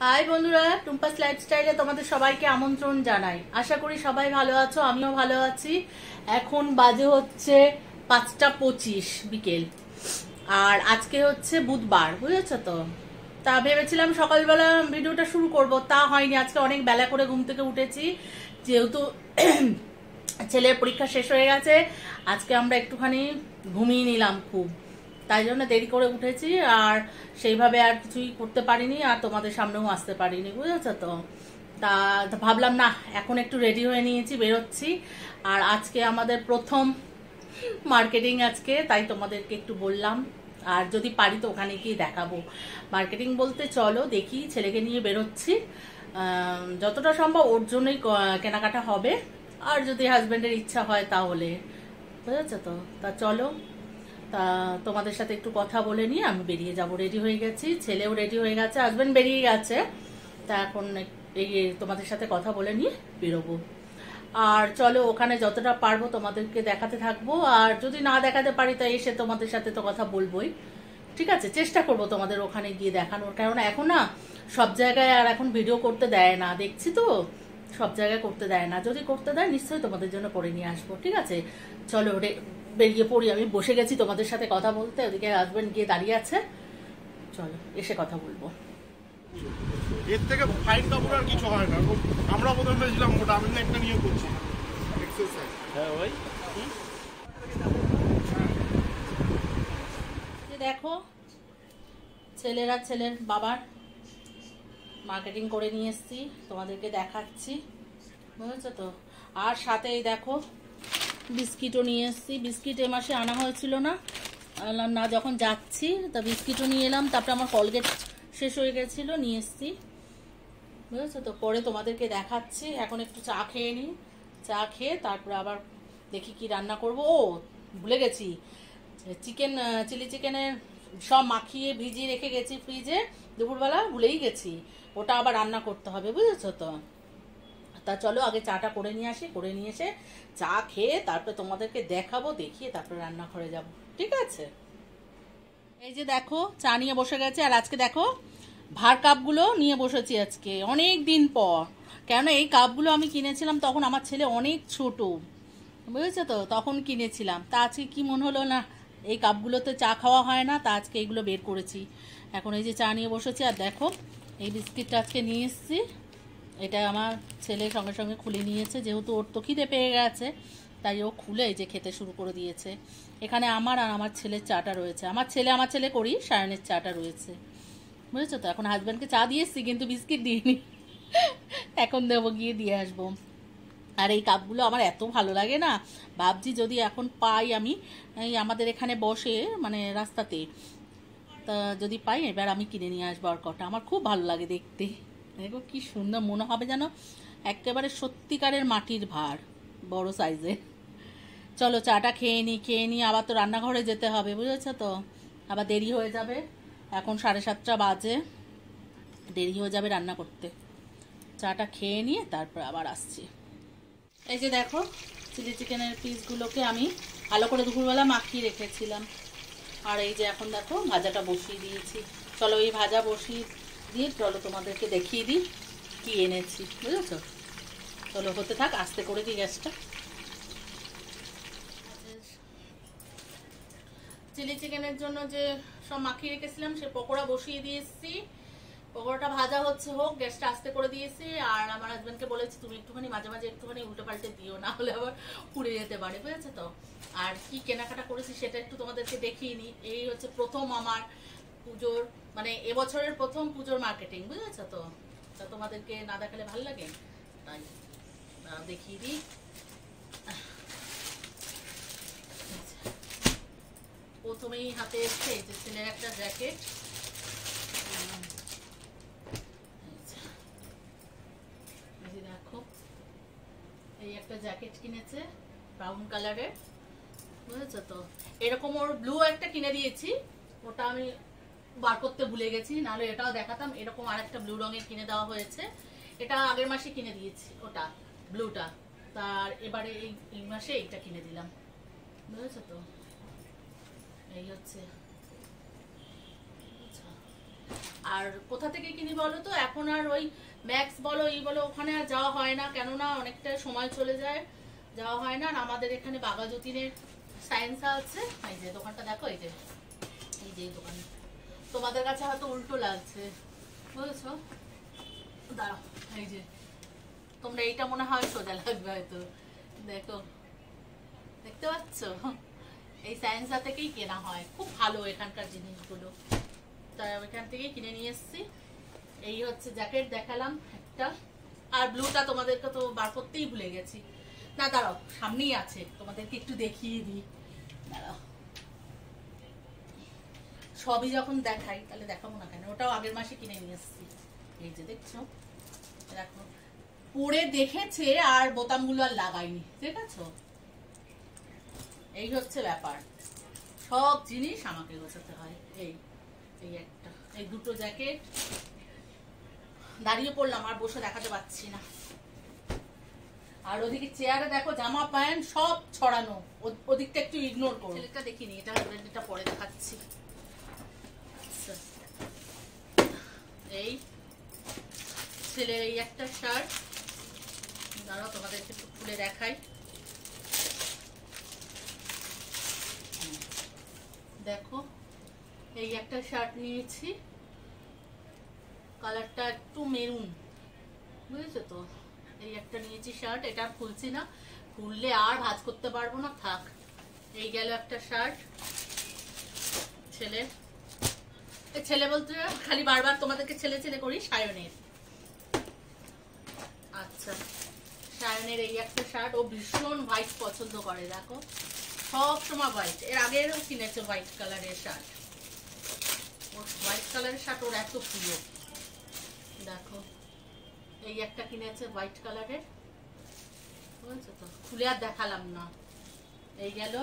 High বন্ধুরা, টুম্পাস লাইফস্টাইলে তোমাদের সবাইকে আমন্ত্রণ জানাই। আশা করি সবাই ভালো আছো, আমিও ভালো আছি। এখন বাজে হচ্ছে 5টা 25 বিকেল, আর আজকে হচ্ছে বুধবার, বুঝেছো তো। তা ভেবেছিলাম সকালবেলা ভিডিওটা শুরু করব, তা হয়নি। আজকে অনেক বেলা করে ঘুম থেকে উঠেছি, যেহেতু ছেলের পরীক্ষা শেষ হয়ে গেছে। আজকে আমরা একটুখানি ঘুমিয়ে নিলাম খুব, তাই জন্য দেরি করে উঠেছি, আর সেইভাবে আর কিছুই করতে পারিনি, আর তোমাদের সামনেও আসতে পারিনি, বুঝেছো তো। তা ভাবলাম না, এখন একটু রেডি হয়ে নিয়েছি, বেরোচ্ছি। আর আজকে আমাদের প্রথম মার্কেটিং আজকে, তাই তোমাদেরকে একটু বললাম। আর যদি পারি তো ওখানে গিয়ে দেখাবো। মার্কেটিং বলতে চলো দেখি, ছেলেকে নিয়ে বেরোচ্ছি, যতটা সম্ভব ওর জন্যই কেনাকাটা হবে। আর যদি হাজব্যান্ডের ইচ্ছা হয় তাহলে, বুঝেছো তো। তা চলো, তা তোমাদের সাথে একটু কথা বলে নিয়ে আমি বেরিয়ে যাব। রেডি হয়ে গেছি, ছেলেও রেডি হয়ে গেছে, হাজব্যান্ড বেরিয়ে গেছে। তা এখন এই তোমাদের সাথে কথা বলে নিয়ে বেরোবো। আর চলো, ওখানে যতটা পারবো তোমাদেরকে দেখাতে থাকবো, আর যদি না দেখাতে পারি তা এসে তোমাদের সাথে তো কথা বলবোই। ঠিক আছে, চেষ্টা করব তোমাদের ওখানে গিয়ে দেখানোর, কারণ এখন না সব জায়গায় আর এখন ভিডিও করতে দেয় না, দেখছি তো সব জায়গায় করতে দেয় না। যদি করতে দেয় নিশ্চয়ই তোমাদের জন্য করে নিয়ে আসবো। ঠিক আছে, চলো বেরিয়ে পড়ি। আমি বসে গেছি তোমাদের সাথে কথা বলতে, ওদিকে হাজবেন্ড গিয়ে দাঁড়িয়ে আছে। চলো এসে কথা বলবো। এর থেকে ফাইন কাপড় আর কিছু হয় না। আমরা প্রথমে ভেবেছিলাম ওটা, আমি একটা নিয়ে করছি এক্সারসাইজ। হ্যাঁ ওই দেখো, ছেলেরা ছেলের বাবার মার্কেটিং করে নিয়ে এসছি, তোমাদেরকে দেখাচ্ছি, বুঝেছো তো। আর সাথেই দেখো বিস্কিটও নিয়ে এসছি। বিস্কিট এ মাসে আনা হয়েছিল না, আনলাম না, যখন যাচ্ছি তা বিস্কিটও নিয়ে এলাম। তারপরে আমার কলগেট শেষ হয়ে গেছিলো, নিয়ে এসছি, বুঝেছো তো। পরে তোমাদেরকে দেখাচ্ছি। এখন একটু চা খেয়ে নিই, চা খেয়ে তারপরে আবার দেখি কি রান্না করব। ও ভুলে গেছি, চিলি চিকেনের সব মাখিয়ে ভিজিয়ে রেখে গেছি ফ্রিজে, দুপুরবেলা ভুলেই গেছি। ওটা আবার রান্না করতে হবে, বুঝেছো তো। তা চলো আগে চাটা করে নিয়ে আসি, করে নিয়ে এসে চা খেয়ে তারপরে তোমাদেরকে দেখাবো, দেখিয়ে তারপরে রান্নাঘরে যাব। ঠিক আছে, এই যে দেখো চা নিয়ে বসে গেছে। আর আজকে দেখো ভার কাপগুলো নিয়ে বসেছি আজকে অনেক দিন পর। কেননা এই কাপগুলো আমি কিনেছিলাম তখন আমার ছেলে অনেক ছোট, বুঝেছো তো, তখন কিনেছিলাম। তা আজকে কি মনে হলো না, এই কাপগুলোতে চা খাওয়া হয় না, তা আজকে এইগুলো বের করেছি। এখন এই যে চা নিয়ে বসেছি। আর দেখো এই বিস্কিটটা আজকে নিয়ে এসেছি, এটা আমার ছেলে সঙ্গে সঙ্গে খুলে নিয়েছে, যেহেতু ওর তো খিদে পেয়ে গেছে, তাই ও খুলে এই যে খেতে শুরু করে দিয়েছে। এখানে আমার আর আমার ছেলের চাটা রয়েছে, আমার ছেলে করি, সায়নের চাটা রয়েছে, বুঝেছো তো। এখন হাজব্যান্ডকে চা দিয়ে এসছি, কিন্তু বিস্কিট দিইনি, এখন দেবো, গিয়ে দিয়ে আসবো। আর এই কাপগুলো আমার এত ভালো লাগে না, ভাবছি যদি এখন পাই আমি, এই আমাদের এখানে বসে মানে রাস্তাতে, তা যদি পাই এবার আমি কিনে নিয়ে আসবো আর কটা। আমার খুব ভালো লাগে দেখতে, দেখো কি সুন্দর, মনে হবে যেন একেবারে সত্যিকারের মাটির ভার, বড় সাইজের। চলো চাটা খেয়ে নিই, আবার তো রান্নাঘরে যেতে হবে, বুঝেছো তো, আবার দেরি হয়ে যাবে। এখন 7:30 বাজে, দেরি হয়ে যাবে রান্না করতে। চাটা খেয়ে নিয়ে তারপর আবার আসছি। এই যে দেখো চিলি চিকেনের পিসগুলোকে আমি ভালো করে দুপুরবেলা মাখিয়ে রেখেছিলাম, আর এই যে এখন দেখো ভাজাটা বসিয়ে দিয়েছি। চলো এই ভাজা বসিয়ে দিয়ে চলো তোমাদেরকে দেখিয়ে দিই কি এনেছি, বুঝেছো। চলো হতে থাক, আস্তে করে দিই গ্যাসটা। চিলি চিকেনের জন্য যে সব মাখিয়ে রেখেছিলাম সে পকোড়া বসিয়ে দিয়ে এসেছি। পকোড়াটা ভাজা হচ্ছে, হোক, গ্যাসটা আস্তে করে দিয়েছি। আর আমার হাজব্যান্ডকে বলেছি তুমি একটুখানি মাঝে মাঝে একটুখানি উল্টে পাল্টে দিও, না হলে আবার পুড়ে যেতে পারে, বুঝেছো তো। আর কি কেনাকাটা করেছি সেটা একটু তোমাদেরকে দেখিয়ে নিই। এই হচ্ছে প্রথম আমার পুজোর, মানে এবছরের প্রথম পুজোর মার্কেটিং, বুঝেছো তো। তা তোমাদেরকে না দেখালে ভালো লাগে, তাই দেখিয়ে দিই। প্রথমেই হাতে এসছে এই যে ছেলের একটা জ্যাকেট, দেখো এই একটা জ্যাকেট কিনেছে ব্রাউন কালারের, বুঝেছো তো। এরকম ওর ব্লু একটা কিনে দিয়েছি, ওটা আমি বার করতে ভুলে গেছি, নাহলে এটাও দেখাতাম। এরকম আরেকটা ব্লু রঙের কিনে দেওয়া হয়েছে, এটা আগের মাসে কিনে দিয়েছি ওটা ব্লুটা, তার এবারে এই মাসে এইটা কিনে দিলাম, বুঝেছো তো। এই হচ্ছে আর কোথা থেকে কিনি বলো তো, এখন আর ওই ম্যাক্স বলো এই বলো ওখানে আর যাওয়া হয় না, কেননা অনেকটা সময় চলে যায়, যাওয়া হয় না। আর আমাদের এখানে বাঘাযতীনের সায়েন্স আছে, এই যে দোকানটা দেখো, এই যে এই দোকান। তোমাদের কাছে হয়তো উল্টো লাগছে, বুঝেছো? দাঁড়াও, এই যে তোমরা এইটা মনে হয় সোজা লাগবে হয়তো, দেখো দেখতে পাচ্ছ? এই সায়েন্সা থেকেই কেনা হয়, খুব ভালো এখানকার জিনিসগুলো, তাই ওইখান থেকেই কিনে নিয়ে এসেছি। এই হচ্ছে জ্যাকেট দেখালাম একটা, আর ব্লুটা তোমাদেরকে তো বার করতেই ভুলে গেছি। না দাঁড়াও, সামনেই আছে, তোমাদেরকে একটু দেখিয়ে দিই, দাঁড়াও। সবই যখন দেখাই তাহলে দেখাবো না কেন? ওটাও আগের মাসে কিনে নিয়ে এসেছি, এই যে দেখছো, দেখো পরে দেখেছে আর বোতামগুলো আর লাগাইনি, ঠিক আছে? এই হচ্ছে ব্যাপার, সব জিনিস আমাকে গোছাতে হয়। এই এই একটা, এই দুটো জ্যাকেট, দাঁড়িয়ে পড়লাম আর বসে দেখাতে পাচ্ছি না। আর ওদিকে চেয়ারে দেখো জামা প্যান্ট সব ছড়ানো, ওদিকটা একটু ইগনোর করো। ছেলেটা দেখিনি, এটা হাজবেন্ডটা পরে দেখাচ্ছি। আচ্ছা, এই ছেলের এই একটা শার্ট, দাঁড়াও তোমাদেরকে একটু খুলে দেখাই, দেখো এই একটা শার্ট নিয়েছি, কালারটা একটু মেরুন, বুঝেছো তো? এই একটা নিয়েছি শার্ট, এটা খুলছি না, খুললে আর ভাঁজ করতে পারবো না, থাক। এই গেল একটা শার্ট ছেলে, ছেলে বলতে খালি বারবার তোমাদেরকে ছেলে ছেলে করি, সায়নের। আচ্ছা, সায়নের এই একটা শার্ট, ও ভীষণ হোয়াইট পছন্দ করে, দেখো সব সময় হোয়াইট, এর আগেরও কিনেছে হোয়াইট কালারের শার্ট, ওর হোয়াইট কালারের শার্ট ওর এত প্রিয়। দেখো এই একটা কিনেছে হোয়াইট কালারের, বুঝেছো তো? খুলে আর দেখালাম না, এই গেল।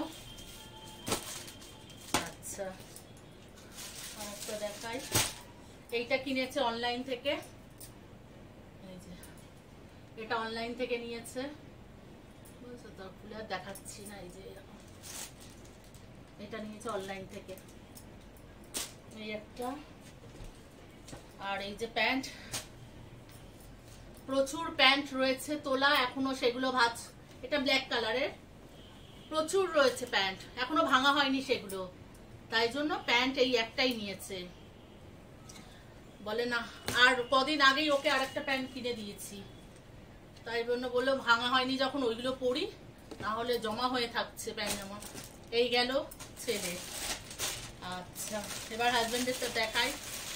আচ্ছা, আরেকটা দেখাই, এইটা কিনেছে অনলাইন থেকে, এই যে এটা অনলাইন থেকে নিয়েছে, বুঝেছো তো? খুলে আর দেখাচ্ছি না, এই যে এরকম, এটা নিয়েছে অনলাইন থেকে, এই একটা। আর এই যে প্যান্ট, প্রচুর প্যান্ট রয়েছে তোলা, এখনো সেগুলো ভাঁজ, এটা ব্ল্যাক কালারের, প্রচুর রয়েছে প্যান্ট, এখনো ভাঙা হয়নি সেগুলো, তাই জন্য প্যান্ট এই একটাই নিয়েছে, বলে না। আর কদিন আগেই ওকে আরেকটা প্যান্ট কিনে দিয়েছি, তাই জন্য বললো ভাঙা হয়নি যখন ওইগুলো পরি, না হলে জমা হয়ে থাকছে প্যান্ট জামা। এই গেল ছেলে। আচ্ছা, এবার হাজবেন্ডেরটা দেখাই,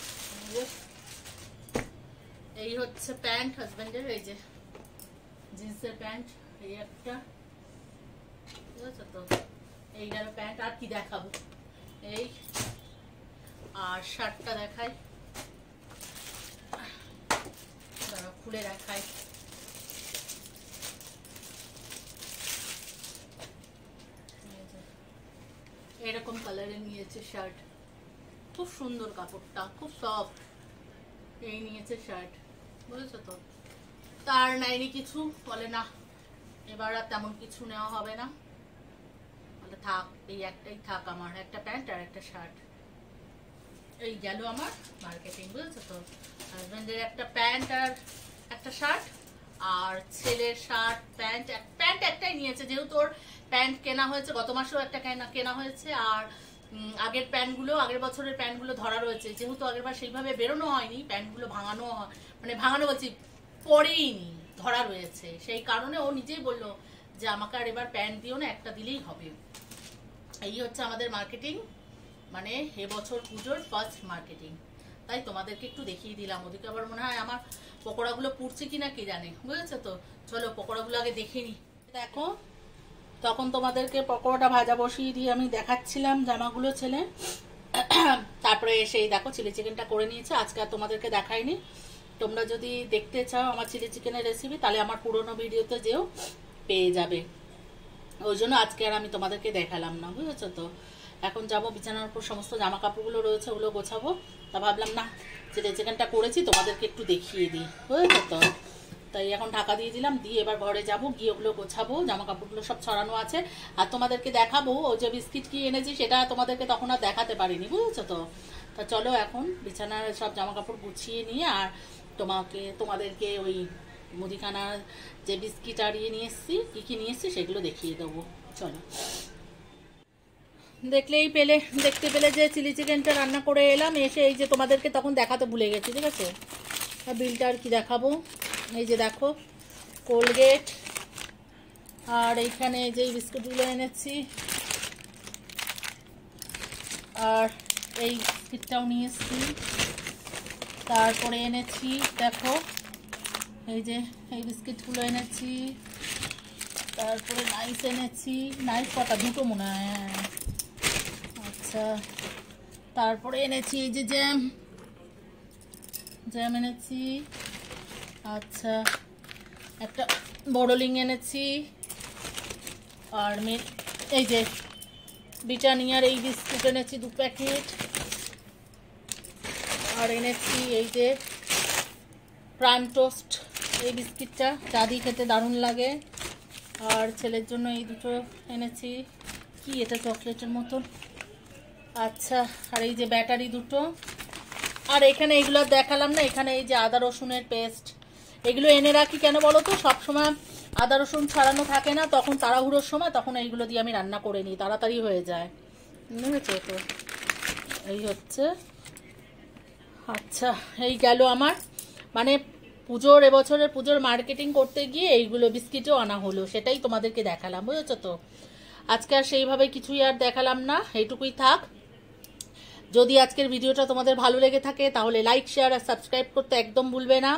এই হচ্ছে প্যান্ট হাজবেন্ডের, এই যে জিন্সের প্যান্ট, এই একটা, বুঝেছো তো? এই গেল প্যান্ট, আর কি দেখাবো, এই আর শার্টটা দেখাই, খুলে দেখাই, এরকম কালারে নিয়েছে শার্ট, খুব সুন্দর কাপড়টা, খুব সফট, এই নিয়েছে শার্ট, বুঝেছো তো? তার নাইনি কিছু, বলে না এবার আর তেমন কিছু নেওয়া হবে না, বলে থাক এই একটাই থাক, আমার একটা প্যান্ট আর একটা শার্ট। এই গেল আমার মার্কেটিং, বুঝেছো তো? হাজবেন্ডের একটা প্যান্ট আর একটা শার্ট, আর ছেলের শার্ট প্যান্ট, প্যান্ট একটাই নিয়েছে, যেহেতু ওর প্যান্ট কেনা হয়েছে, গত মাসেও একটা কেনা হয়েছে, আর আগের প্যান্টগুলো, আগের বছরের প্যান্টগুলো ধরা রয়েছে, যেহেতু আগের বার সেইভাবে বেরোনো হয়নি, প্যান্টগুলো ভাঙানো, মানে ভাঙানো বলছি পরেই নি, ধরা রয়েছে, সেই কারণে ও নিজেই বললো যে আমাকে আর এবার প্যান্ট দিও না, একটা দিলেই হবে। এই হচ্ছে আমাদের মার্কেটিং, মানে এবছর পুজোর ফার্স্ট মার্কেটিং, তাই তোমাদেরকে একটু দেখিয়ে দিলাম। ওদিকে আবার মনে হয় আমার পকোড়াগুলো পুড়ছে কিনা কে জানে, বুঝেছো তো? চলো পকোড়াগুলো আগে দেখে নি। দেখো, তখন তোমাদেরকে পকোড়াটা ভাজা বসিয়ে দিয়ে আমি দেখাচ্ছিলাম জামাগুলো ছেলে, তারপরে সেই দেখো চিলি চিকেনটা করে নিয়েছে, আজকে আর তোমাদেরকে দেখাইনি। তোমরা যদি দেখতে চাও আমার চিলি চিকেনের রেসিপি, তাহলে আমার পুরোনো ভিডিওতে যেও পেয়ে যাবে, ওই জন্য আজকে আর আমি তোমাদেরকে দেখালাম না, বুঝেছো তো? এখন যাবো বিছানার উপর, সমস্ত জামা কাপড়গুলো রয়েছে ওগুলো গোছাবো, তা ভাবলাম না চিলি চিকেনটা করেছি তোমাদেরকে একটু দেখিয়ে দিই, বুঝেছো তো? তাই এখন ঢাকা দিয়ে দিলাম, দিয়ে এবার ঘরে যাব, গিয়ে ওগুলো গোছাবো, জামা কাপড়গুলো সব ছড়ানো আছে। আর তোমাদেরকে দেখাবো ও যে বিস্কিট কি এনেছি, সেটা তোমাদেরকে তখন আর দেখাতে পারিনি, বুঝেছো তো। তা চলো এখন বিছানার সব জামা কাপড় গুছিয়ে নিয়ে আর তোমাদেরকে ওই মুদিখানার যে বিস্কিট আর নিয়ে এসেছি, কী নিয়ে এসেছি সেগুলো দেখিয়ে দেবো। চলো, দেখতে পেলে যে চিলি চিকেনটা রান্না করে এলাম, এসে এই যে তোমাদেরকে তখন দেখাতে ভুলে গেছি, ঠিক আছে। আর বিলটা আর কি দেখাবো, এই যে দেখো কোলগেট, আর এইখানে যে বিস্কুটগুলো এনেছি, আর এই বিস্কিটটাও নিয়ে এসেছি। তারপরে এনেছি দেখো এই যে এই বিস্কিটগুলো এনেছি। তারপরে নাইস এনেছি, নাইস কটা, দুটো মনে হয়। আচ্ছা, তারপরে এনেছি এই যে জ্যাম এনেছি। আচ্ছা, একটা বড়লিং এনেছি। আর এই যে ব্রিটানিয়ার এই বিস্কুট এনেছি 2 প্যাকেট। আর এনেছি এই যে প্রাইম টোস্ট এই বিস্কিটটা, চা দিয়ে খেতে দারুণ লাগে। আর ছেলের জন্য এই দুটো এনেছি, কি এটা চকলেটের মতন। আচ্ছা, আর এই যে ব্যাটারি দুটো। আর এখানে এইগুলো দেখালাম না, এখানে এই যে আদা রসুনের পেস্ট, এগুলো এনে রাখি কেন বলো তো, সবসময় আদা রসুন ছাড়ানো থাকে না, তখন তাড়াহুড়োর সময় তখন এইগুলো দিয়ে আমি রান্না করে নিই, তাড়াতাড়ি হয়ে যায়, বুঝেছো তো। এই হচ্ছে। আচ্ছা, এই গেল আমার মানে এবছরের পুজোর মার্কেটিং করতে গিয়ে এইগুলো বিস্কিটও আনা হলো, সেটাই তোমাদেরকে দেখালাম, বুঝেছো তো। আজকে আর সেইভাবে কিছুই আর দেখালাম না, এইটুকুই থাক। যদি আজকের ভিডিওটা তোমাদের ভালো লেগে থাকে তাহলে লাইক, শেয়ার আর সাবস্ক্রাইব করতে একদম ভুলবে না।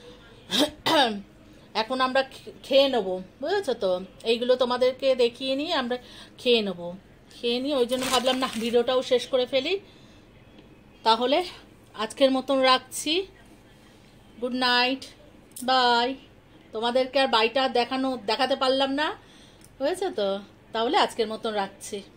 এখন আমরা খেয়ে নেবো, বুঝেছো তো। এইগুলো তোমাদেরকে দেখিয়ে নিয়ে আমরা খেয়ে নেবো, ওই জন্য ভাবলাম না ভিডিওটাও শেষ করে ফেলি। তাহলে আজকের মতন রাখছি, গুড নাইট, বাই। তোমাদেরকে আর বাড়িটা দেখাতে পারলাম না, হয়েছে তো। তাহলে আজকের মতন রাখছি।